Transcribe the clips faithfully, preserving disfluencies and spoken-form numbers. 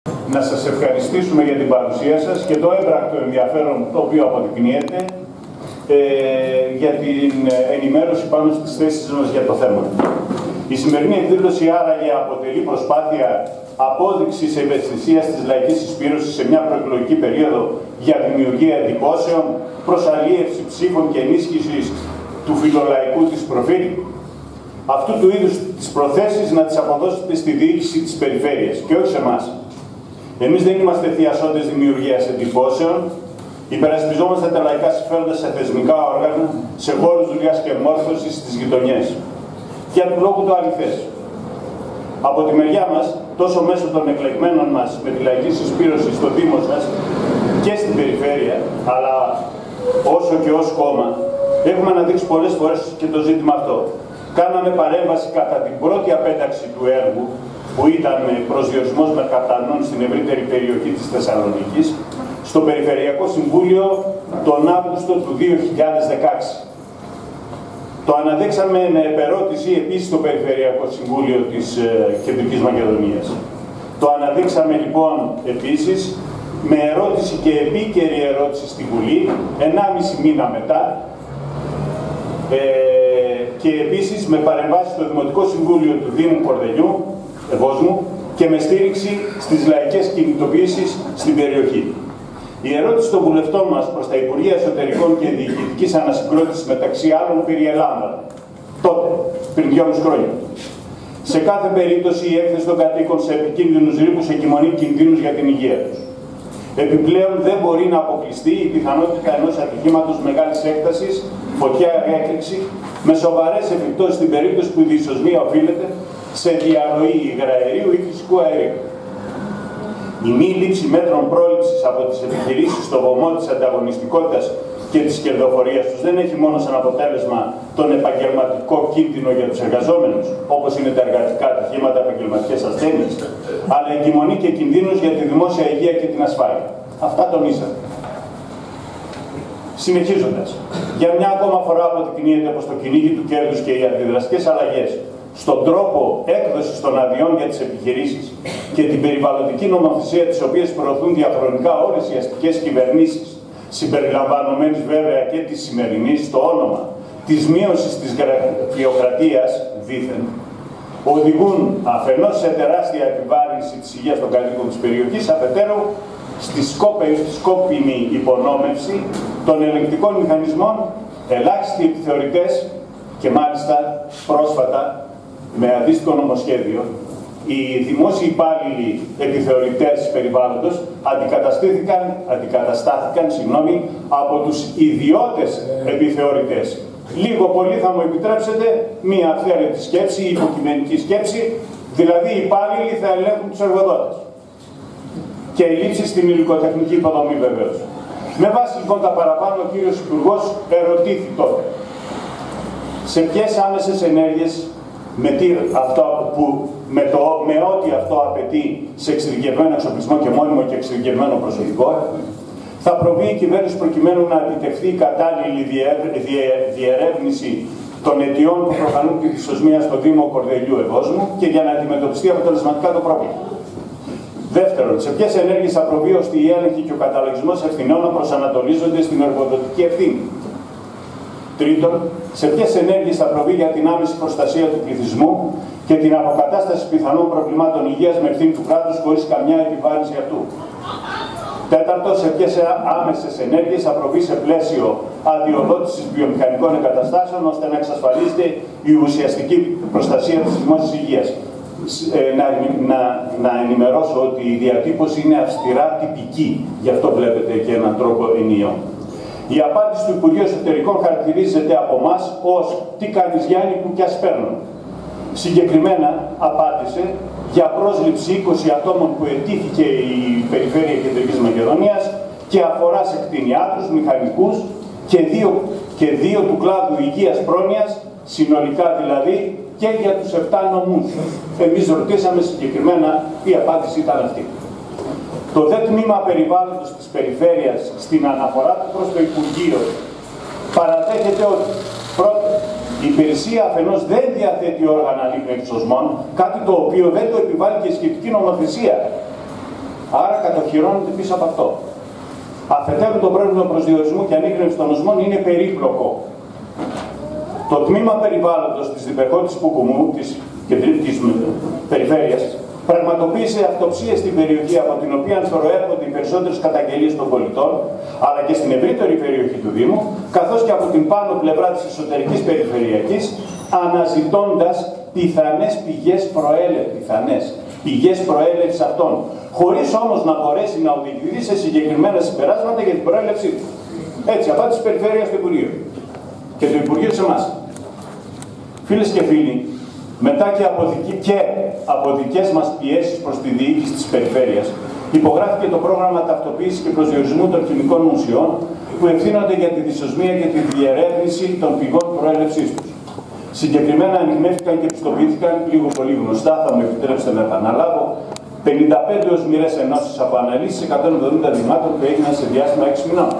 να σας ευχαριστήσουμε για την παρουσία σας και το έμπρακτο ενδιαφέρον το οποίο αποδεικνύεται ε, για την ενημέρωση πάνω στις θέσεις μας για το θέμα. Η σημερινή εκδήλωση άραγε αποτελεί προσπάθεια απόδειξης ευαισθησίας της λαϊκής συσπήρωσης σε μια προεκλογική περίοδο για δημιουργία εντυπώσεων, προσαλίευση ψήφων και ενίσχυση του φιλολαϊκού της προφίλ. Αυτού του είδους τις προθέσεις να τις αποδώσετε στη διοίκηση της περιφέρειας και όχι σε εμάς. Εμείς δεν είμαστε θειασόντες δημιουργίας εντυπώσεων, υπερασπιζόμαστε τα λαϊκά συμφέροντα σε θεσμικά όργανα, σε χώρους δουλειάς και μόρφωσης στις γειτονιές. Για του λόγου το αληθές. Από τη μεριά μας, τόσο μέσω των εκλεγμένων μας με τη λαϊκή συσπήρωση στο Δήμο σας και στην περιφέρεια, αλλά όσο και ως κόμμα, έχουμε αναδείξει πολλές φορές και το ζήτημα αυτό. Κάναμε παρέμβαση κατά την πρώτη απέταξη του έργου, που ήταν προσδιορισμός μερκαπτανών στην ευρύτερη περιοχή της Θεσσαλονίκης, στο Περιφερειακό Συμβούλιο τον Αύγουστο του δύο χιλιάδες δεκαέξι. Το αναδείξαμε με επερώτηση επίσης στο Περιφερειακό Συμβούλιο της ε, Κεντρικής Μακεδονίας. Το αναδείξαμε λοιπόν επίσης με ερώτηση και επίκαιρη ερώτηση στη Βουλή, ενάμιση μήνα μετά, ε, και επίσης με παρεμβάσει στο Δημοτικό Συμβούλιο του Δήμου Κορδελιού, Ευόσμου, και με στήριξη στις λαϊκές κινητοποιήσεις στην περιοχή. Η ερώτηση των βουλευτών μας προς τα Υπουργεία Εσωτερικών και Διοικητικής Ανασυγκρότησης μεταξύ άλλων περιελάμβανε τότε, πριν δυόμιση χρόνια. Σε κάθε περίπτωση η έκθεση των κατοίκων σε επικίνδυνους ρήπους εκκυμονεί κινδύνους για την υγεία τους. Επιπλέον δεν μπορεί να αποκλειστεί η πιθανότητα ενός ατυχήματος μεγάλης έκτασης, φωτιά ή έκρηξη, με σοβαρές επιπτώσεις στην περίπτωση που η διεισοσμία οφείλεται σε διαρροή υγραερίου ή φυσικού αερίου. Η μη λήψη μέτρων πρόληψης από τις επιχειρήσεις στο βωμό της ανταγωνιστικότητας και της κερδοφορίας τους δεν έχει μόνο σαν αποτέλεσμα τον επαγγελματικό κίνδυνο για τους εργαζόμενους, όπως είναι τα εργατικά ατυχήματα, επαγγελματικές ασθένειες, αλλά εγκυμονεί και κινδύνους για τη δημόσια υγεία και την ασφάλεια. Αυτά τονίσατε. Συνεχίζοντας, για μια ακόμα φορά αποδεικνύεται πως το κυνήγι του κέρδους και οι αντιδραστικές αλλαγές στον τρόπο έκδοσης των αδειών για τις επιχειρήσεις και την περιβαλλοντική νομοθεσία τις οποίες προωθούν διαχρονικά όλες οι αστικές κυβερνήσεις, συμπεριλαμβανομένης βέβαια και της σημερινής, στο όνομα της μείωσης της γραφειοκρατίας δήθεν, οδηγούν αφενός σε τεράστια επιβάρυνση της υγείας των κατοίκων της περιοχής, αφετέρου στη σκόπιμη υπονόμευση των ελεγκτικών μηχανισμών, ελάχιστοι επιθεωρητές και μάλιστα πρόσφατα με αντίστοιχο νομοσχέδιο, οι δημόσιοι υπάλληλοι επιθεωρητές περιβάλλοντος αντικαταστάθηκαν, αντικαταστάθηκαν συγγνώμη, από τους ιδιώτες επιθεωρητές. Λίγο πολύ θα μου επιτρέψετε μία αυθαίρετη σκέψη, υποκειμενική σκέψη, δηλαδή οι υπάλληλοι θα ελέγχουν τους εργοδότες. Και η λήψη στην υλικοτεχνική υποδομή βεβαίως. Με βάση λοιπόν τα παραπάνω, ο κύριος Υπουργός ερωτήθη τότε σε ποιες άμεσες ενέργειες με, τι, αυτό που, με, το, με ό,τι αυτό απαιτεί σε εξειδικευμένο εξοπλισμό και μόνιμο και εξειδικευμένο προσωπικό, θα προβεί η κυβέρνηση προκειμένου να επιτευχθεί η κατάλληλη διερεύνηση των αιτιών που προκαλούν τη δυσοσμία στο Δήμο Κορδελιού Ευόσμου και για να αντιμετωπιστεί αποτελεσματικά το πρόβλημα. Δεύτερον, σε ποιες ενέργειες θα προβεί ώστε η έλεγχη και ο καταλογισμός ευθυνών να προσανατολίζονται στην εργοδοτική ευθύνη. Τρίτον, σε ποιες ενέργειες θα προβεί για την άμεση προστασία του πληθυσμού και την αποκατάσταση πιθανών προβλημάτων υγείας με ευθύνη του κράτους χωρίς καμιά επιβάρυνση αυτού. Τέταρτον, σε ποιες άμεσες ενέργειες θα προβεί σε πλαίσιο αδειοδότησης βιομηχανικών εγκαταστάσεων ώστε να εξασφαλίζεται η ουσιαστική προστασία της δημόσιας υγείας. Ε, να, να, να ενημερώσω ότι η διατύπωση είναι αυστηρά τυπική, γι' αυτό βλέπετε και έναν τρόπο ενιαίο. Η απάντηση του Υπουργείου Εσωτερικών χαρακτηρίζεται από εμάς ως «Τι κάνεις Γιάννη που κι ας παίρνουν». Συγκεκριμένα απάντησε για πρόσληψη είκοσι ατόμων που ετήθηκε η Περιφέρεια Κεντρικής Μακεδονίας και αφορά σε κτηνιάτρους, μηχανικούς και δύο, και δύο του κλάδου υγείας πρόνοιας, συνολικά δηλαδή και για τους επτά νομούς. Εμείς ρωτήσαμε συγκεκριμένα, η απάντηση ήταν αυτή. Το δε τμήμα περιβάλλοντος της περιφέρειας στην αναφορά του προς το Υπουργείο παραδέχεται ότι πρώτον, η υπηρεσία αφενός δεν διαθέτει όργανα λήπνου εξωσμών, κάτι το οποίο δεν το επιβάλλει και η σχετική νομοθεσία. κατοχυρώνεται πίσω από αυτό. Αφετέρου, το πρόβλημα προσδιορισμού και ανίκνευσης των οσμών είναι περίπλοκο. Το τμήμα περιβάλλοντος της Διπερχώτης Πουκουμού, της κεντρικής περιφέρειας, πραγματοποίησε αυτοψίες στην περιοχή από την οποία προέρχονται οι περισσότερες καταγγελίες των πολιτών, αλλά και στην ευρύτερη περιοχή του Δήμου, καθώς και από την πάνω πλευρά της εσωτερικής περιφερειακής, αναζητώντας πιθανές πηγές προέλευσης, πιθανές πηγές προέλευσης αυτών, χωρίς όμως να μπορέσει να οδηγηθεί σε συγκεκριμένα συμπεράσματα για την προέλευσή του. Έτσι, απάντηση της Περιφέρειας στο Υπουργείο και το Υπουργείο σε εμάς. Φίλες και φίλοι, μετά και από, δική, και από δικές μας πιέσεις προς τη διοίκηση της Περιφέρειας, υπογράφηκε το πρόγραμμα ταυτοποίησης και προσδιορισμού των χημικών ουσιών που ευθύνονται για τη δυσοσμία και τη διερεύνηση των πηγών προέλευσής τους. Συγκεκριμένα ανοιχνεύτηκαν και πιστοποιήθηκαν, λίγο πολύ γνωστά, θα μου επιτρέψετε να επαναλάβω, πενήντα πέντε οσμηρές ενώσεις από αναλύσεις εκατόν εβδομήντα δειγμάτων που έγιναν σε διάστημα έξι μηνών.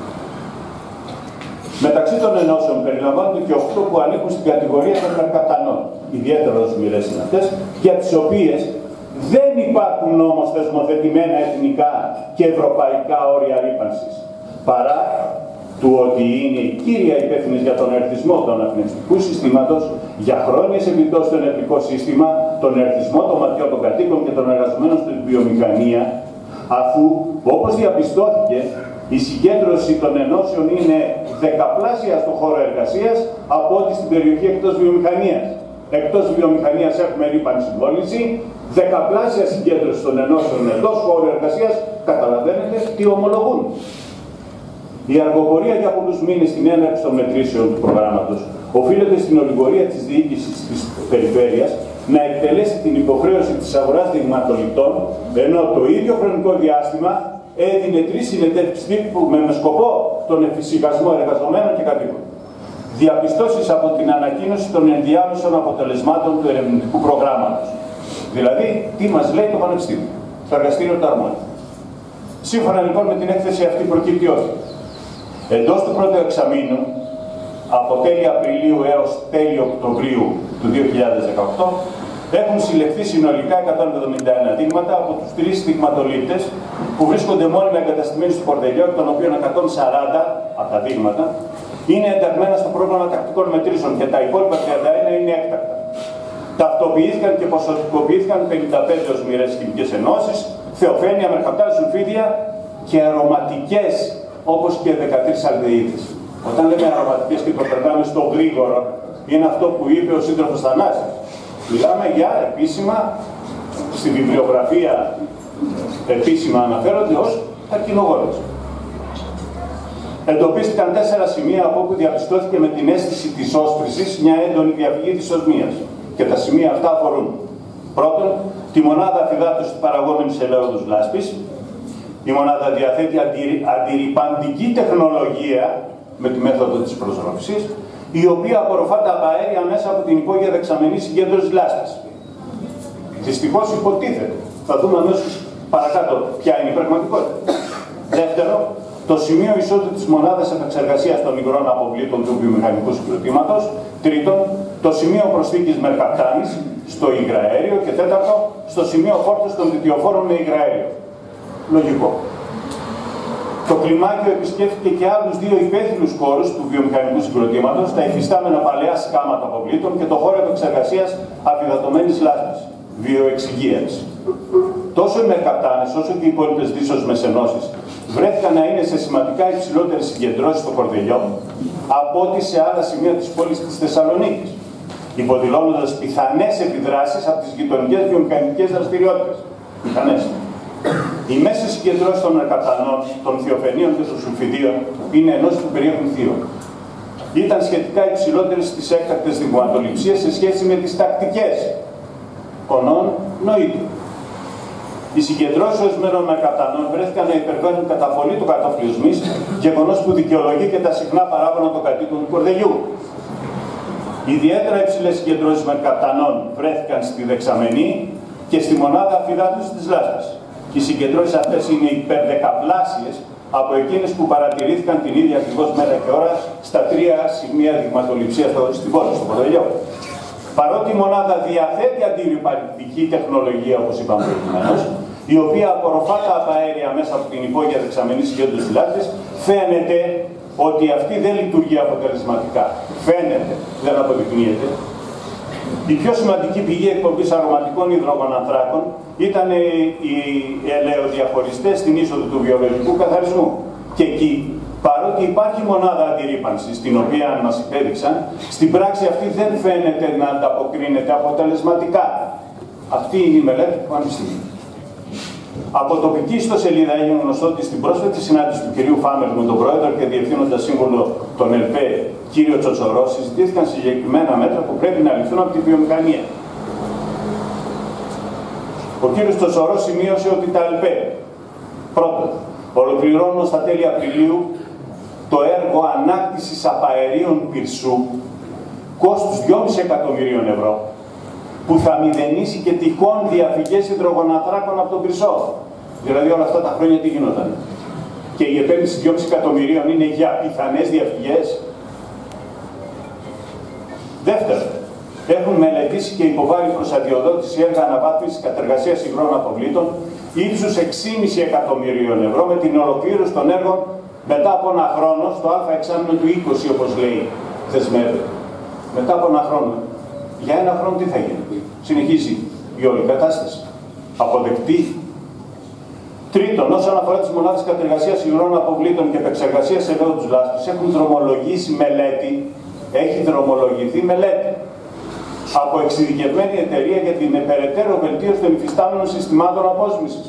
Μεταξύ των ενώσεων περιλαμβάνονται και οκτώ που ανήκουν στην κατηγορία των μερκαπτανών. Ιδιαίτερα οσμηρές είναι αυτές, για τις οποίες δεν υπάρχουν όμως θεσμοθετημένα εθνικά και ευρωπαϊκά όρια ρύπανσης, παρά του ότι είναι η κύρια υπεύθυνη για τον ερθισμό του αναπνευστικού συστήματος, για χρόνιες επιπτώσεις στο ενεργειακό σύστημα, τον ερθισμό των ματιών των κατοίκων και των εργαζομένων στην βιομηχανία, αφού, όπως διαπιστώθηκε, η συγκέντρωση των ενώσεων είναι δεκαπλάσια στο χώρο εργασίας από ό,τι στην περιοχή εκτός βιομηχανίας. Εκτός βιομηχανίας έχουμε ρύπανση πώληση, δεκαπλάσια συγκέντρωση των ενώσεων εντός χώρου εργασίας, καταλαβαίνετε τι ομολογούν. Η αργοπορία για πολλούς μήνες στην έναρξη των μετρήσεων του προγράμματος οφείλεται στην ολιγορία της διοίκησης της Περιφέρειας να εκτελέσει την υποχρέωση της αγοράς δειγματοληπτών, ενώ το ίδιο χρονικό διάστημα έδινε τρεις συνεντεύξεις τύπου με, με σκοπό τον εφησυχασμό εργαζομένων και κατοίκων. Διαπιστώσεις από την ανακοίνωση των ενδιάμεσων αποτελεσμάτων του ερευνητικού προγράμματος. Δηλαδή, τι μας λέει το Πανεπιστήμιο, το εργαστήριο του Αρμόνι. Σύμφωνα λοιπόν με την έκθεση αυτή προκύπτει ότι εντός του πρώτου εξαμήνου, από τέλη Απριλίου έως τέλη Οκτωβρίου του δύο χιλιάδες δεκαοκτώ, έχουν συλλεχθεί συνολικά εκατόν εβδομήντα ένα δείγματα από τους τρεις δειγματολήπτες που βρίσκονται μόνιμα εγκαταστημένοι στο Κορδελιό, των οποίων εκατόν σαράντα από τα δείγματα είναι ενταγμένα στο πρόγραμμα τακτικών μετρήσεων και τα υπόλοιπα τριάντα ένα είναι έκτακτα. Ταυτοποιήθηκαν και ποσοτικοποιήθηκαν πενήντα πέντε οσμηρές χημικές ενώσεις, θεοφαίνια, μερκαπτά, σουλφίδια και αρωματικές, όπως και δεκατρείς αλδεΐδες. Όταν λέμε αρωματικές και το περνάμε στο γρήγορο, είναι αυτό που είπε ο σύντροφος Θανάσης. Μιλάμε για επίσημα, στη βιβλιογραφία επίσημα αναφέρονται ως καρκινογόνες. Εντοπίστηκαν τέσσερα σημεία από όπου διαπιστώθηκε με την αίσθηση της όσφρησης μια έντονη διαφυγή της οσμίας. Και τα σημεία αυτά αφορούν πρώτον, τη μονάδα αφυδάτωσης παραγόμενης ελαιόδους λάσπης. Η μονάδα διαθέτει αντιρρυπαντική τεχνολογία με τη μέθοδο της προσρόφησης, η οποία απορροφά τα αέρια μέσα από την υπόγεια δεξαμενή συγκέντρωση λάσπης. Δυστυχώς υποτίθεται. Θα δούμε αμέσως παρακάτω ποια είναι η πραγματικότητα. Δεύτερο, το σημείο εισόδου της μονάδας επεξεργασίας των υγρών αποβλήτων του βιομηχανικού συγκροτήματος. Τρίτον, το σημείο προσθήκης μερκαπτάνης στο υγραέριο. Και τέταρτο, στο σημείο φόρτωσης των διτιοφόρων με υγραέριο. Λογικό. Το κλιμάκιο επισκέφθηκε και άλλους δύο υπαίθριους χώρους του βιομηχανικού συγκροτήματος, τα υφιστάμενα παλαιά σκάματα αποβλήτων και το χώρο επεξεργασίας αφυδατωμένης λάσπης. Βιοεξυγίανση. Τόσο οι μερκαπτάνες όσο και οι υπόλοιπες δύσοσμες ενώσεις βρέθηκαν να είναι σε σημαντικά υψηλότερες συγκεντρώσεις στο Κορδελιό από ό,τι σε άλλα σημεία της πόλης της Θεσσαλονίκης, υποδηλώνοντας πιθανές επιδράσεις από τις γειτονικές βιομηχανικές δραστηριότητες. Πιθανές. Οι μέσες συγκεντρώσεις των μερκαπτανών, των θειοφαινίων και των σουλφιδίων είναι ενώσεις που περιέχουν θείο. Ήταν σχετικά υψηλότερες στις έκτακτες δειγματοληψίες σε σχέση με τις τακτικές. Ονών νοήτου. Οι συγκεντρώσεις ορισμένων μερκαπτανών βρέθηκαν να υπερβαίνουν κατά πολύ το κατόφλι οσμής, γεγονός που δικαιολογεί και τα συχνά παράπονα των κατοίκων του Κορδελιού. Ιδιαίτερα υψηλές συγκεντρώσεις μερκαπτανών βρέθηκαν στη δεξαμενή και στη μονάδα αφυδάτωσης της λάσπης. Οι συγκεντρώσεις αυτές είναι υπερδεκαπλάσιες από εκείνες που παρατηρήθηκαν την ίδια ακριβώς μέρα και ώρα στα τρία σημεία δειγματοληψίας στην πόλη, στο Κορδελιό. Παρότι η μονάδα διαθέτει αντιρρυπαντική τεχνολογία, όπως είπαμε προηγουμένως, η οποία απορροφά τα αέρια μέσα από την υπόγεια δεξαμενή συγκέντρωση του λάσπης, φαίνεται ότι αυτή δεν λειτουργεί αποτελεσματικά. Φαίνεται, δεν αποδεικνύεται. Η πιο σημαντική πηγή εκπομπής αρωματικών υδρογονανθράκων ήταν οι ελαιοδιαχωριστές στην είσοδο του βιολογικού καθαρισμού. Και εκεί, παρότι υπάρχει μονάδα αντιρρύπανσης, την οποία μας υπέδειξαν, στην πράξη αυτή δεν φαίνεται να ανταποκρίνεται αποτελεσματικά. Αυτή είναι η μελέτη του Πανεπιστημίου. Από τοπική ιστοσελίδα έγινε γνωστό ότι στην πρόσφατη συνάντηση του κυρίου Φάμερ με τον πρόεδρο και διευθύνοντα σύμβουλο των ΕΛΠΕ, κύριο Τσοτσορό, συζητήθηκαν συγκεκριμένα μέτρα που πρέπει να ληφθούν από τη βιομηχανία. Ο κύριος Τσοτσορό σημείωσε ότι τα ΕΛΠΕ, πρώτον, ολοκληρώνουν στα τέλη Απριλίου το έργο ανάκτησης απαερίων πυρσού κόστους δυόμισι εκατομμυρίων ευρώ, που θα μηδενίσει και τυχόν διαφυγές υδρογονανθράκων από τον πυρσό. Δηλαδή όλα αυτά τα χρόνια τι γινόταν. Και η επένδυση δυόμισι εκατομμυρίων είναι για πιθανές διαφυγές. Δεύτερον, έχουν μελετήσει και υποβάλει προς αδειοδότηση έργα αναβάθμισης κατεργασίας υγρών αποβλήτων ύψους έξι κόμμα πέντε εκατομμυρίων ευρώ με την ολοκλήρωση των έργων μετά από ένα χρόνο, στο α εξάμηνο του είκοσι, όπως λέει, θεσμεύεται. Μετά από ένα χρόνο. Για ένα χρόνο τι θα γίνει. Συνεχίζει η όλη κατάσταση. Αποδεκτή. Τρίτον, όσον αφορά τις μονάδες κατεργασίας υγρών αποβλήτων και επεξεργασίας ελαιόδους λάσπης, έχουν δρομολογήσει μελέτη, έχει δρομολογηθεί μελέτη από εξειδικευμένη εταιρεία για την περαιτέρω βελτίωση των υφιστάμενων συστημάτων απόσμησης.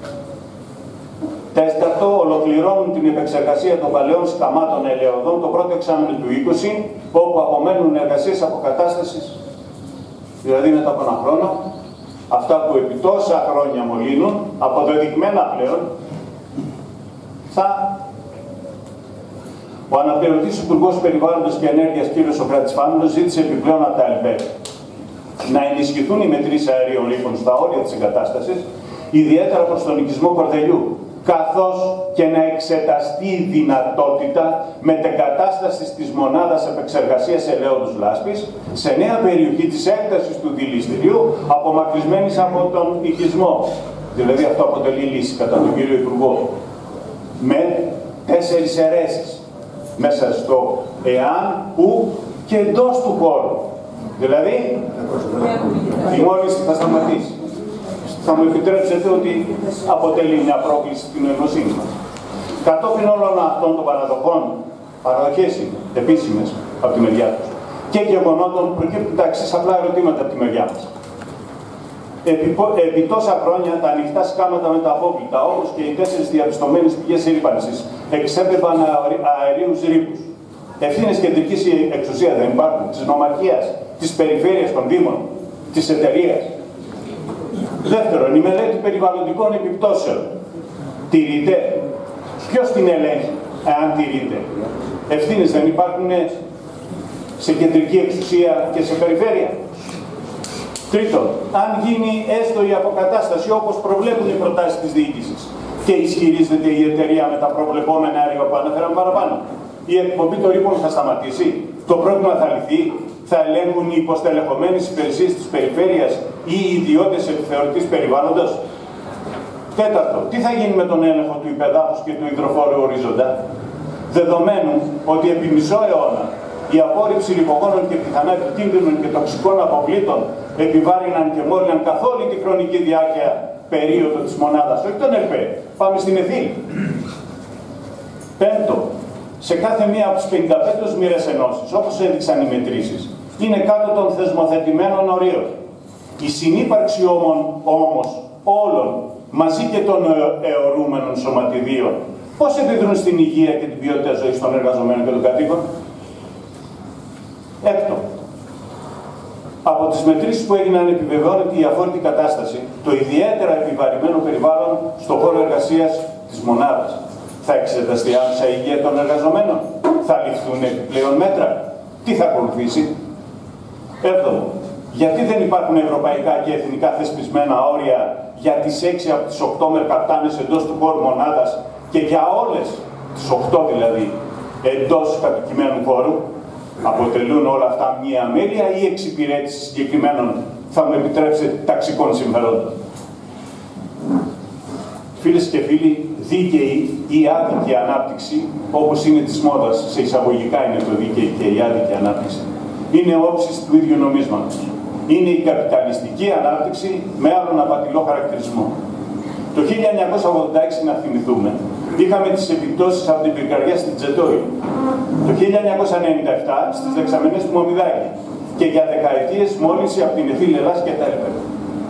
Τέταρτο, ολοκληρώνουν την επεξεργασία των παλαιών σκαμάτων ελαιοδών το πρώτο εξάμηνο του είκοσι, όπου απομένουν εργασίες αποκατάστασης, δηλαδή μετά από ένα χρόνο, αυτά που επί τόσα χρόνια μολύνουν, αποδεδειγμένα πλέον, θα... Ο αναπληρωτής Υπουργός Περιβάλλοντος και Ενέργειας, κ. Σωκράτης Φάμελος, ζήτησε επιπλέον από τα ΕΛΠΕ να ενισχυθούν οι μετρήσεις αερίων ρήπων στα όρια της εγκατάστασης, ιδιαίτερα προς τον οικισμό Κορδελιού, καθώς και να εξεταστεί η δυνατότητα μετεγκατάστασης της μονάδας επεξεργασίας ελαιόδους λάσπης σε νέα περιοχή της έκτασης του δηληστηρίου, απομακρυσμένης από τον οικισμό. Δηλαδή αυτό αποτελεί λύση κατά τον κύριο Υπουργό. Με τέσσερις αιρέσεις μέσα στο εάν, που και εντός του χώρου. Δηλαδή, η μόλις θα σταματήσει. Θα μου επιτρέψετε ότι αποτελεί μια πρόκληση στην νοημοσύνη μας. Κατόπιν όλων αυτών των παραδοχών, παραδοχές είναι επίσημες από τη μεριά τους, και γεγονότων προκύπτουν τα εξής απλά ερωτήματα από τη μεριά μας. Επί, επί τόσα χρόνια τα ανοιχτά σκάματα με τα απόβλητα, όπως και οι τέσσερις διαπιστωμένες πηγές ρύπανσης, εξέπεμπαν αερίους ρήπους. Ευθύνες κεντρικής εξουσίας δεν υπάρχουν, της νομαρχίας, της περιφέρειας των δήμων, της εταιρείας. Δεύτερον, η μελέτη περιβαλλοντικών επιπτώσεων τηρείται. Ποιος την ελέγχει, εάν τηρείται. Ευθύνες δεν υπάρχουν σε κεντρική εξουσία και σε περιφέρεια. Τρίτον, αν γίνει έστω η αποκατάσταση όπως προβλέπουν οι προτάσεις της διοίκησης και ισχυρίζεται η εταιρεία με τα προβλεπόμενα έργα που αναφέραμε παραπάνω, η εκπομπή των ρήπων θα σταματήσει, το πρόβλημα θα λυθεί, θα ελέγχουν οι υποστελεχωμένες υπηρεσίες της περιφέρειας ή οι ιδιώτες επιθεωρητής περιβάλλοντος. Τέταρτο, τι θα γίνει με τον έλεγχο του υπεδάφους και του υδροφόρου ορίζοντα, δεδομένου ότι επί μισό αιώνα η απόρριψη λιπογόνων και πιθανά επικίνδυνων και τοξικών αποβλήτων επιβάρυναν και μόλυναν καθ' όλη τη χρονική διάρκεια περίοδο της μονάδας, όχι τον ΕΛΠΕ. Πάμε στην ΕΘΗ. Πέμπτο, σε κάθε μία από τις πενήντα πέντε μοίρες ενώσεις, όπως έδειξαν οι μετρήσεις, είναι κάτω των θεσμοθετημένων ορίων. Η συνύπαρξη όμως όλων, μαζί και των αιωρούμενων σωματιδίων, πώς επιδρούν στην υγεία και την ποιότητα ζωής των εργαζομένων και των κατοίκων. Έκτο, από τις μετρήσεις που έγιναν επιβεβαιώνεται η αφόρητη κατάσταση, το ιδιαίτερα επιβαρημένο περιβάλλον στον χώρο εργασίας της μονάδας. Θα εξεταστεί άμεσα η υγεία των εργαζομένων, θα ληφθούν επιπλέον μέτρα, τι θα ακολουθήσει. Έβδομο, γιατί δεν υπάρχουν ευρωπαϊκά και εθνικά θεσπισμένα όρια για τις έξι από τις οκτώ μερκαπτάνες εντός του χώρου μονάδας και για όλες τις οκτώ δηλαδή εντός κατοικημένου χώρου. Αποτελούν όλα αυτά μία αμέλεια ή εξυπηρέτηση συγκεκριμένων, θα μου επιτρέψετε, ταξικών συμφερόντων. Φίλες και φίλοι, δίκαιη ή άδικη ανάπτυξη, όπως είναι της μόδας, σε εισαγωγικά είναι το δίκαιη και η άδικη ανάπτυξη, είναι όψεις του ίδιου νομίσματος. Είναι η καπιταλιστική ανάπτυξη με άλλον απατηλό χαρακτηρισμό. Το χίλια εννιακόσια ογδόντα έξι, να θυμηθούμε, είχαμε τις επιπτώσεις από την πυρκαγιά στην Τζετόη. Το χίλια εννιακόσια ενενήντα επτά στις δεξαμενές του Μομιδάκη και για δεκαετίες μόλυνση από την Εθήλ Ελλάς και τα έλπερα.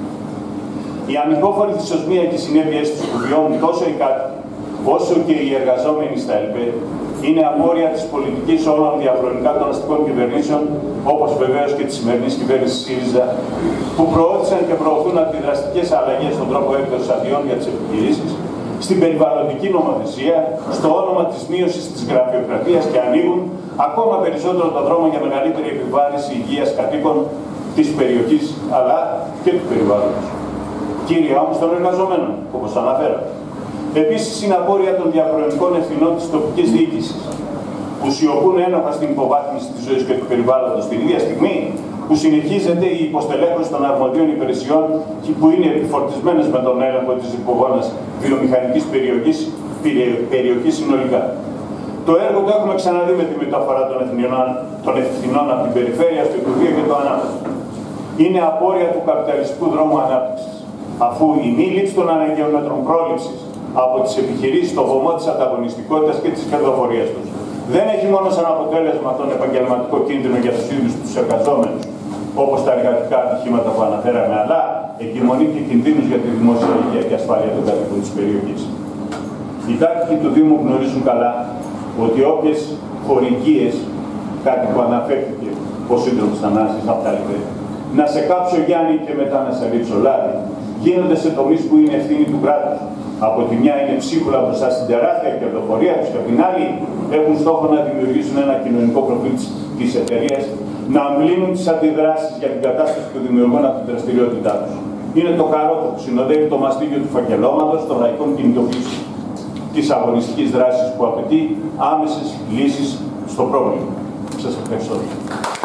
Η ανυπόφορη δυσοσμία και οι συνέπειες τους που βιώνουν τόσο οι κάτοικοι όσο και οι εργαζόμενοι στα ΕΛΠΕ είναι απόρρια της πολιτικής όλων διαχρονικά των αστικών κυβερνήσεων, όπως βεβαίως και της σημερινής κυβέρνησης ΣΥΡΙΖΑ, που προώθησαν και προωθούν αντιδραστικές αλλαγές στον τρόπο έκδοσης αδειών για τις επιχειρήσεις, στην περιβαλλοντική νομοθεσία, στο όνομα της μείωσης της γραφειοκρατίας και ανοίγουν ακόμα περισσότερο το δρόμο για μεγαλύτερη επιβάρυνση υγείας κατοίκων της περιοχής αλλά και του περιβάλλοντος. Κύρια όμως των εργαζομένων, όπως το αναφέρω. Επίσης, είναι απόρρια των διαχρονικών ευθυνών της τοπικής διοίκησης, που σιωπούν ένοχα στην υποβάθμιση της ζωής και του περιβάλλοντος την ίδια στιγμή που συνεχίζεται η υποστελέχωση των αρμοδίων υπηρεσιών που είναι επιφορτισμένες με τον έλεγχο της υπογόνας βιομηχανικής περιοχής, περιοχής συνολικά. Το έργο το έχουμε ξαναδεί με τη μεταφορά των ευθυνών, των ευθυνών από την περιφέρεια στο Υπουργείο και το ανάπτυξη. Είναι απόρρια του καπιταλιστικού δρόμου ανάπτυξης, αφού η μη λήψη των αναγκαίων μέτρων πρόληψης από τις επιχειρήσεις στο βωμό της ανταγωνιστικότητας και της κερδοφορίας τους δεν έχει μόνο σαν αποτέλεσμα τον επαγγελματικό κίνδυνο για τους ίδιους τους εργαζόμενους, όπως τα εργατικά ατυχήματα που αναφέραμε, αλλά εγκυμονεί και κινδύνους για τη δημόσια υγεία και ασφάλεια των κατοίκων της περιοχής. Οι κάτοικοι του Δήμου γνωρίζουν καλά ότι όποιες χορηγίες, κάτι που αναφέρθηκε ο σύντροφος Θανάσης από τα ΕΛΠΕ, να σε κάψω Γιάννη και μετά να σε ρίξω λάδι, γίνονται σε τομείς που είναι ευθύνη του κράτους. Από τη μια είναι ψίχουλα μπροστά στην τεράστια κερδοφορία τους και από την άλλη έχουν στόχο να δημιουργήσουν ένα κοινωνικό προφίλ της εταιρείας, να αμβλύνουν τις αντιδράσεις για την κατάσταση που δημιουργούν από την δραστηριότητά τους. Είναι το καρότο που συνοδεύει το μαστίγιο του φακελώματος των λαϊκών κινητοποιήσεων της αγωνιστικής δράσης που απαιτεί άμεσες λύσεις στο πρόβλημα. Σας ευχαριστώ.